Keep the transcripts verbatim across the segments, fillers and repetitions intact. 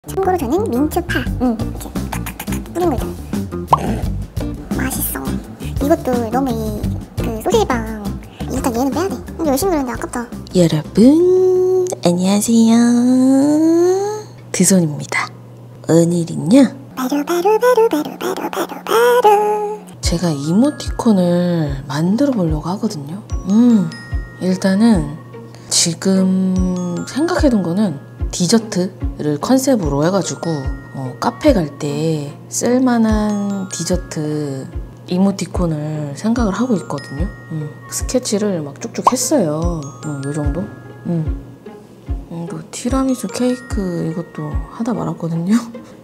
참고로 저는 민트파 음, 이렇게 탁탁탁 뿌린 거 있잖아요. 맛있어. 이것도 너무 이 그 소세지빵 일단 얘는 빼야 돼. 근데 열심히 그렸는데 아깝다. 여러분 안녕하세요, 드손입니다. 오늘은요 바로 바로 바로 바로 바로 바로 바로 제가 이모티콘을 만들어 보려고 하거든요. 음 일단은 지금 생각해둔 거는 디저트를 컨셉으로 해가지고 어, 카페 갈 때 쓸만한 디저트 이모티콘을 생각을 하고 있거든요. 음, 스케치를 막 쭉쭉 했어요. 음, 요 정도? 음. 음, 또 티라미수 케이크 이것도 하다 말았거든요.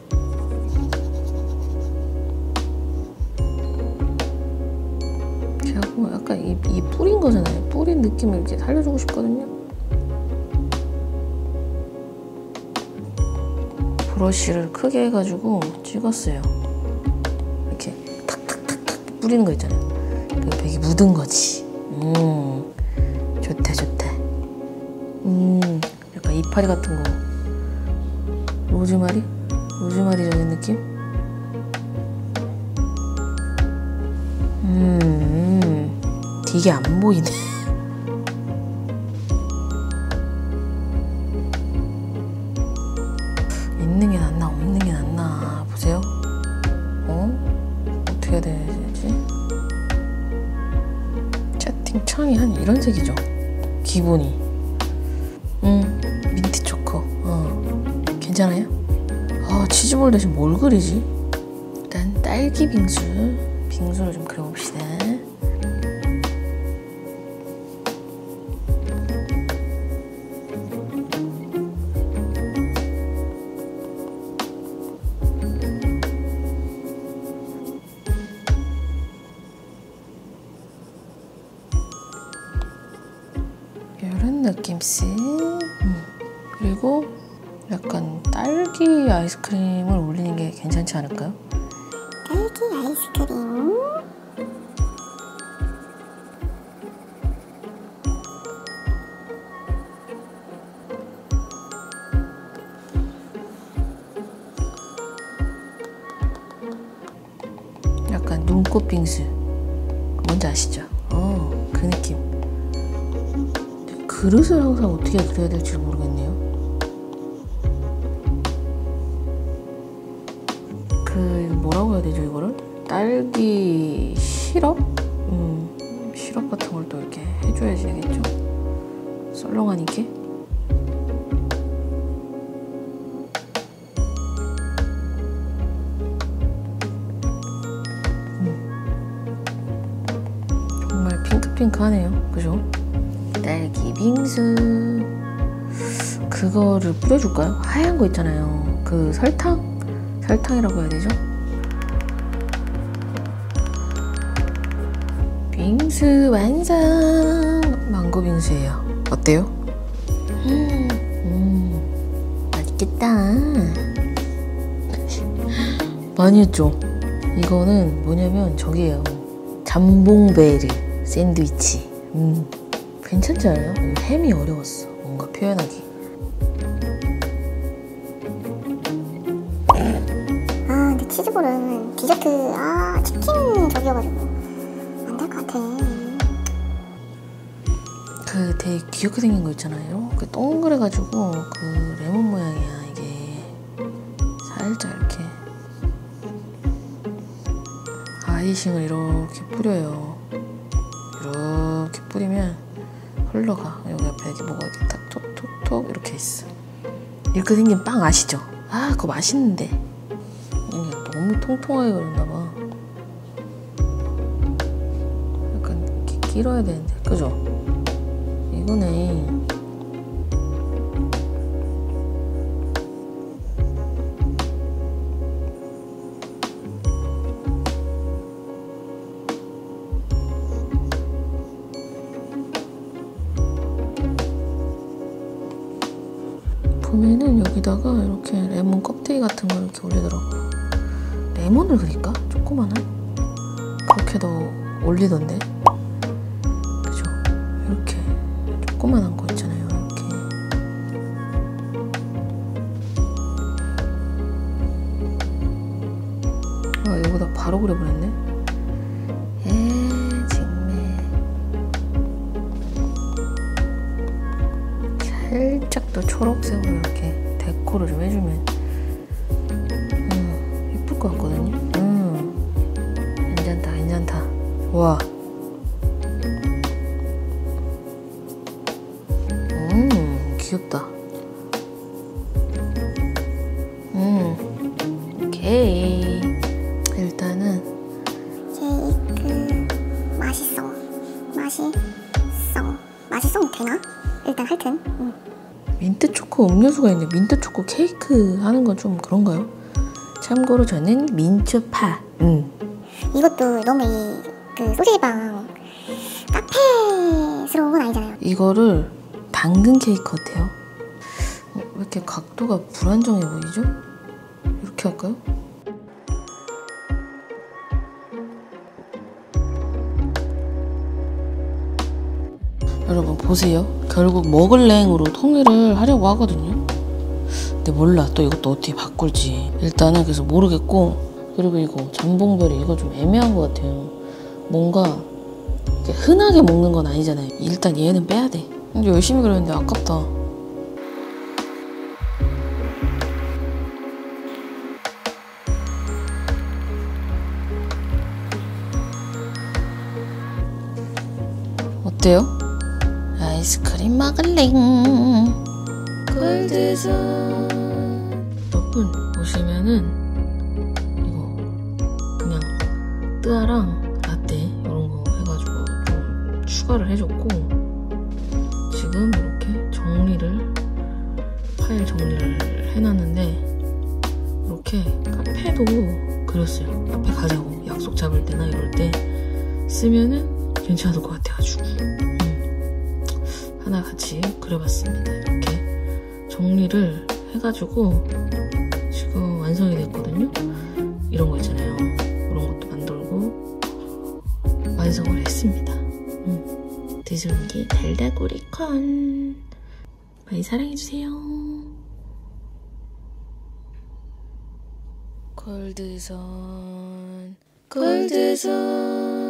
제가 뭐 약간 이, 이 뿌린 거잖아요. 뿌린 느낌을 이렇게 살려주고 싶거든요. 브러쉬를 크게 해가지고 찍었어요. 이렇게 탁탁탁탁 뿌리는 거 있잖아요. 그 벽이 묻은 거지. 음, 좋다 좋다. 음, 약간 이파리 같은 거. 로즈마리? 로즈마리 적인 느낌? 음, 되게 안 보이네. 있는 게 낫나 없는 게 낫나 보세요. 어? 어떻게 해야 되지? 채팅창이 한 이런 색이죠. 기본이. 음, 민트 초코. 어, 괜찮아요? 아, 치즈볼 대신 뭘 그리지? 일단 딸기 빙수. 빙수를 좀 그려봅시다. 이런 느낌씩. 음. 그리고 약간 딸기 아이스크림을 올리는 게 괜찮지 않을까요? 딸기 아이스크림. 약간 눈꽃 빙수. 뭔지 아시죠? 어, 그 느낌. 그릇을 항상 어떻게 그려야 될지 모르겠네요. 그 뭐라고 해야 되죠 이거를? 딸기 시럽? 음, 시럽 같은 걸 또 이렇게 해줘야지 되겠죠? 썰렁하니까. 음. 정말 핑크핑크하네요. 그죠? 딸기 빙수. 그거를 뿌려줄까요? 하얀 거 있잖아요. 그 설탕? 설탕이라고 해야 되죠? 빙수 완성! 망고 빙수예요. 어때요? 음, 음, 맛있겠다. 많이 했죠? 이거는 뭐냐면 저기예요. 잠봉베르 샌드위치. 음. 괜찮지 않아요? 햄이 어려웠어. 뭔가 표현하기. 아 근데 치즈볼은 디저트 아 치킨 저기여가지고 안 될 것 같아. 그 되게 귀엽게 생긴 거 있잖아요. 그 동그래가지고 그 레몬 모양이야 이게. 살짝 이렇게 아이싱을 이렇게 뿌려요. 이렇게 뿌리면 흘러가. 여기 옆에 이렇게 뭐가 이렇게 딱 톡톡톡 이렇게 있어. 이렇게 생긴 빵 아시죠? 아 그거 맛있는데 이게 너무 통통하게 그렸나봐. 약간 이렇게 길어야 되는데 그죠? 이거네. 보면은 여기다가 이렇게 레몬 껍데기 같은 걸 이렇게 올리더라고요. 레몬을 그릴까? 조그만한? 그렇게 더 올리던데? 그죠? 이렇게 조그만한 거 있잖아요. 이렇게 거기다 바로 그려버렸네. 에 정말 살짝 더 초록색으로 이렇게 데코를 좀 해주면 음, 예쁠 것 같거든요. 음, 괜찮다 괜찮다. 와. 음 귀엽다. 음 오케이. 일단은 케이크 맛있어. 맛있어. 맛있어 되나? 일단 하여튼 음. 민트 초코 음료수가 있는데 민트 초코 케이크 하는 건 좀 그런가요? 참고로 저는 민초파. 음. 이것도 너무 이 그 소시지빵 카페스러운 건 아니잖아요. 이거를 당근 케이크 같아요. 어, 왜 이렇게 각도가 불안정해 보이죠? 이렇게 할까요? 여러분 보세요. 결국 먹을랭으로 통일을 하려고 하거든요. 근데 몰라 또 이것도 어떻게 바꿀지. 일단은 그래서 모르겠고, 그리고 이거 잠봉별이 이거 좀 애매한 것 같아요. 뭔가 이렇게 흔하게 먹는 건 아니잖아요. 일단 얘는 빼야 돼. 근데 열심히 그렸는데 아깝다. 어때요? 아이스크림 먹을래. 골드존. 여러분 보시면은 이거 그냥 뜨아랑 라떼 이런 거 해가지고 좀 추가를 해줬고, 지금 이렇게 정리를 파일 정리를 해놨는데, 이렇게 카페도 그렸어요. 카페 가자고 약속 잡을 때나 이럴 때 쓰면은 괜찮을 것 같아가지고 음, 하나 같이 그려봤습니다. 이렇게 정리를 해가지고 지금 완성이 됐거든요. 이런 거 있잖아요. 이런 것도 만들고 완성을 했습니다. 음, 디즈니 달다구리콘 많이 사랑해주세요. 골드존 골드존